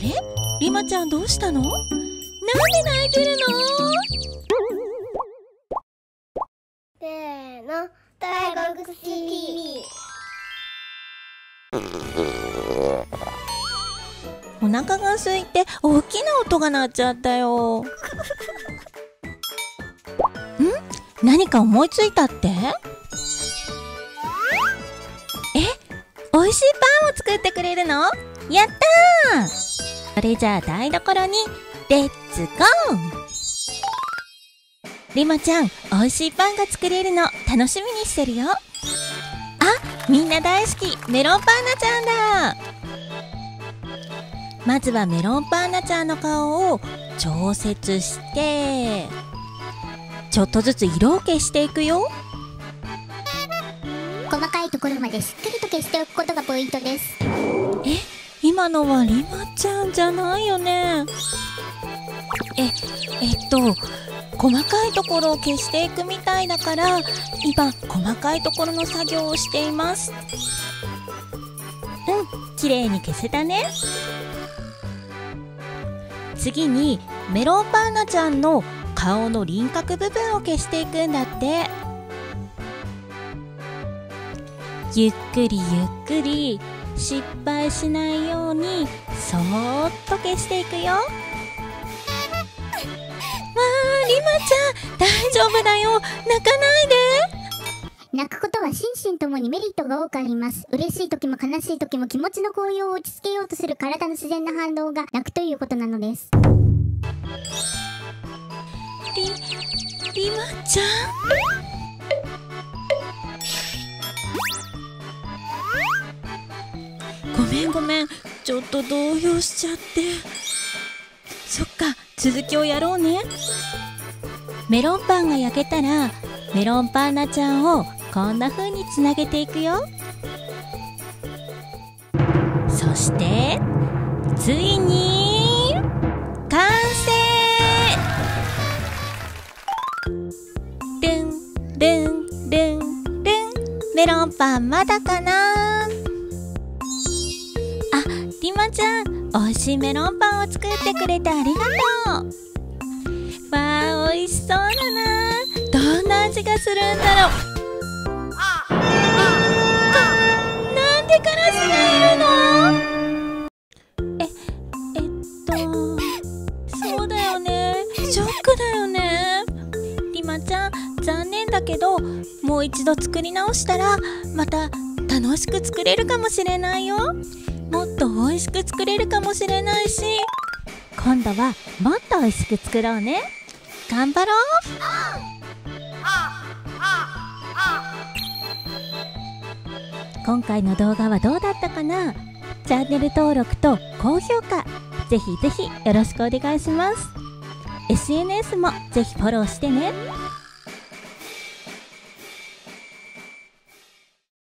れ、リマちゃんどうしたの？なんで泣いてるの？ せーの、大国 TV。 お腹が空いて大きな音が鳴っちゃったよ。何か思いついたって？美味しいパンを作ってくれるの？やったー！それじゃあ台所にレッツゴー！リマちゃん、美味しいパンが作れるの楽しみにしてるよ。あ、みんな大好きメロンパンナちゃんだ。まずはメロンパンナちゃんの顔を調節して、ちょっとずつ色を消していくよ。 細かいところまでしっかりと消しておくことがポイントです。 今のはリマちゃんじゃないよね。細かいところを消していくみたいだから、今細かいところの作業をしています。綺麗に消せたね。次にメロンパンナちゃんの顔の輪郭部分を消していくんだって。ゆっくりゆっくり、失敗しないようにそーっと消していくよ。リマちゃん大丈夫だよ、泣かないで。 泣くことは心身ともにメリットが多くあります。嬉しい時も悲しい時も気持ちの高揚を落ち着けようとする体の自然な反応が泣くということなのです。 リマちゃん、ごめん、ちょっと動揺しちゃって。そっか、続きをやろうね。メロンパンが焼けたらメロンパンナちゃんをこんな風につなげていくよ。そしてついに完成。ルンルンルンルン。メロンパンまだかな。リマちゃん、美味しいメロンパンを作ってくれてありがとう。わあ、美味しそうだな。どんな味がするんだろう。なんでカラスがいるの？そうだよね。ショックだよね。リマちゃん、残念だけど、もう一度作り直したらまた楽しく作れるかもしれないよ。もっと美味しく作れるかもしれないし、今度はもっと美味しく作ろうね。頑張ろう。今回の動画はどうだったかな。チャンネル登録と高評価ぜひぜひよろしくお願いします。SNS もぜひフォローしてね。